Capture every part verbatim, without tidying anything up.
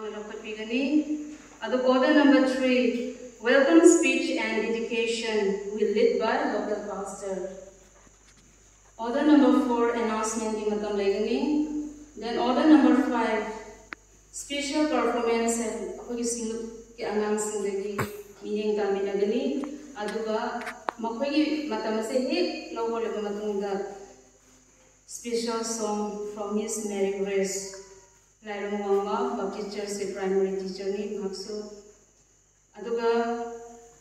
Order number three, welcome speech and dedication will lead by local pastor. Order number four, announcement in Matam Legani. Then order number five, special performance and Hogisinuk Anang Sindagi meaning Taminagani. Aduga Makogi Matamase local Matunga special song from Miss Mary Grace. Lairong Wama, Baptist Church primary teacher ni Makso. Aduga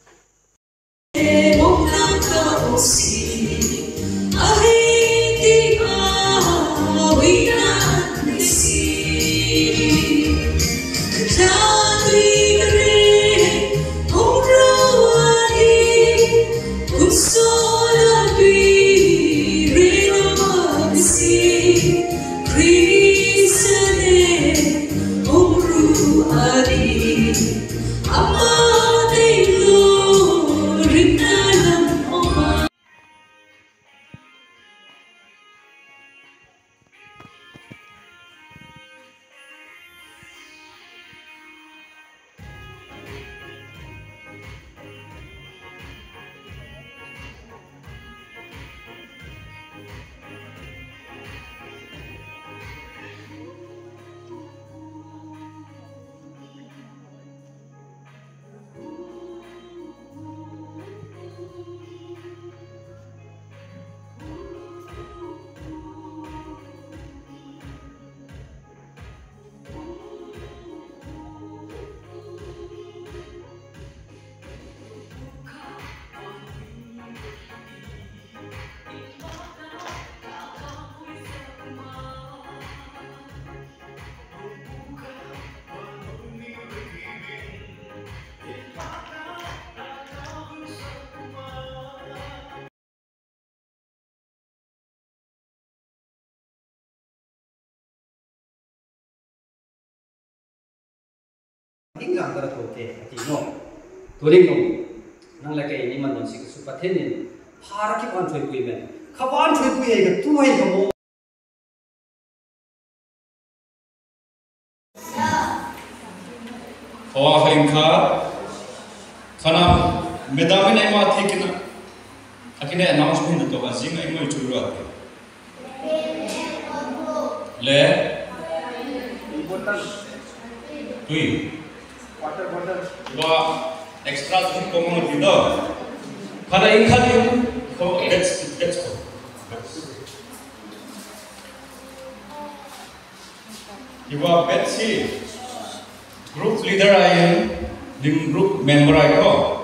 Inggang kara toke ati no toring no nang la kai ni man don sik su pathen ni phara ki pan thoi pui men khawan thoi pui he ga tu hai ga mo hawa hain kha khana medam ne ma thikina akine announcement to ga jing ai moi churu ate le tui water bottle wa extra thing common dido khana in khali ko gets gets ko iwa Betsy group leader I am dim group member I ko